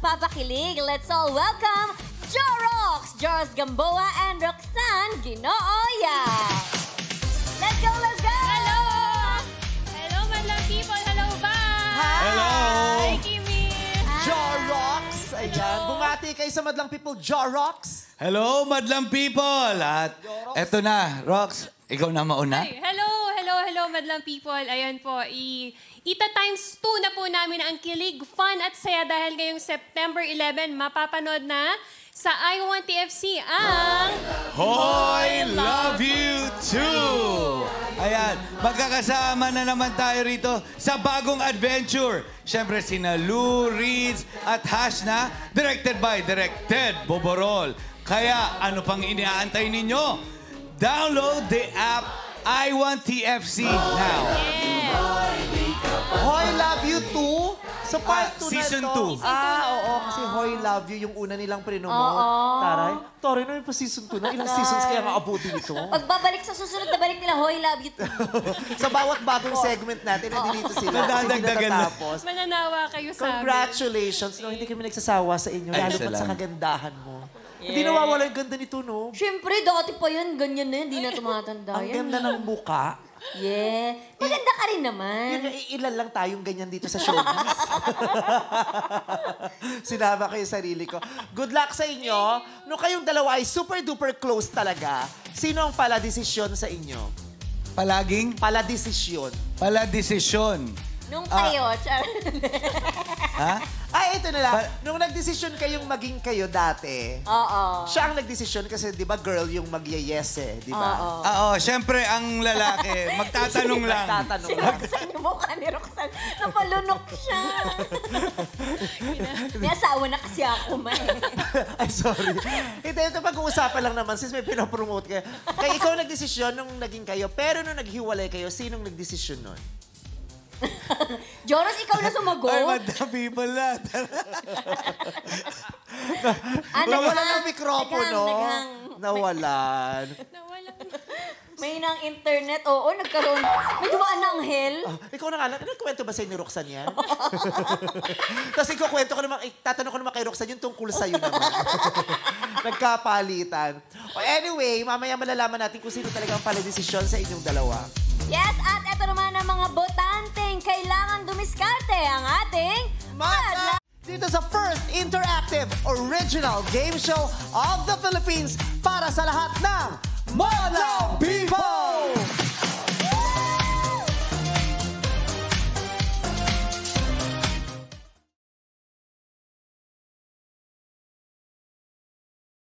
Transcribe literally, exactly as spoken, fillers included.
magpapakilig. Let's all welcome Joross, Joross Gamboa, and Roxanne Guinoo. Let's go, let's go! Hello! Hello, Madlang people. Hello ba? Hi! Hello! Hi, Kimi! Joross! Ayan, bumati kayo sa Madlang people, Joross! Hello, Madlang people! At eto na, Rox, ikaw na mauna. Hi. Hello, hello, hello, Madlang people. Ayan po, i ita times two na po namin ang kilig, fun at saya dahil ngayong September eleven, mapapanood na sa iWantTFC ang... Hoy, love you too! Ayan, magkakasama na naman tayo rito sa bagong adventure. Siyempre, sina Lou, Reeds at Hash na, directed by Directed Boborol. Kaya, ano pang iniaantay ninyo? Download the app iWantTFC now. Hoy, love you too? Sa part Ah, two season na two. ito. Ah, oo, kasi Hoy, love you yung una nilang prinomote. Taray, taray na yung pa season two na. Ilang seasons kaya maabuti nito? Pagbabalik sa susunod na balik nila, hoy, love you too. Sa bawat bagong segment natin, nandito sila. Kasi hindi Nadadagdagan na. natatapos. Mananawa kayo sa amin. Congratulations. No, hindi kami nagsasawa sa inyo. Ay, Lalo pat sa salamat. kagandahan mo. Hindi nawawala yung ganda nito, no? Siyempre, dati pa yun, ganyan na yun, hindi na tumatanda Ang yan. ganda ng muka. Yeah. Maganda ka rin naman. Yun, ilan lang tayong ganyan dito sa showbiz. Sinama ko yung sarili ko. Good luck sa inyo. Nung kayong dalawa ay super-duper close talaga, sino ang pala-desisyon sa inyo? Palaging Pala-desisyon. pala-desisyon. Nung kayo, char. Ha? Ay, ito na lang. Pa- Nung nagdesisyon kayong maging kayo dati, Oo. siya ang nagdesisyon kasi, di ba, girl yung mag-yes eh, di ba? Oo. Ah, Oo, siyempre ang lalaki, magtatanong lang. Nagtatanong Si lang. Roxanne, yung mukha ni Roxanne, napalunok siya. May asawa na kasi ako, man. Ay, sorry. Ito, ito pag-uusapan lang naman since may pinapromote kayo. Kaya ikaw nagdesisyon nung naging kayo, pero nung naghiwalay kayo, sinong nagdesisyon nun? Joross, ikaw na sumagot. Ay, Madlang people na. Ah, Nawalan naghang, ng mikropono. naghang, naghang. Nawalan. Nawala. May nang internet. Oo, nagkaroon. May dumaan na anghel. Ah, ikaw na nga, nagkwento ba sa'yo ni Roxanne yan? Tapos ikaw kwento ko naman, eh, tatanong ko naman kay Roxanne yung tungkol sa'yo naman. Nagkapalitan. Oh, anyway, mamaya malalaman natin kung sino talaga ang pala-desisyon sa inyong dalawa. Yes, at eto naman ang mga botanteng kailangan dumiskarte ang ating Madlang. Dito sa first interactive original game show of the Philippines para sa lahat ng Madlang People!